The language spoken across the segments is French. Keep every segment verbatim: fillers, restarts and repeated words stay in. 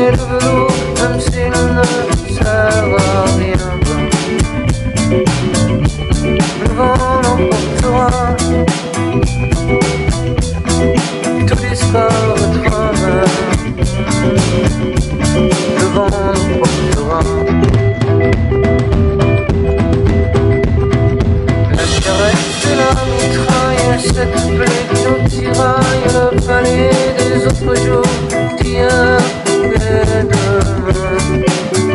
et le velours, même si l'on ne sert à rien. Le vent l'emportera, tout disparaîtra même. Le vent l'emportera. La caresse et la mitraille, cette plaie qui nous tiraille, le palais des autres jours, d'hier et demain.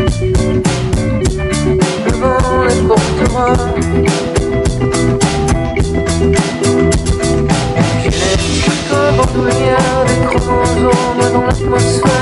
Le vent les portera. Génétique, bandoulière, des chromosomes dans l'atmosphère.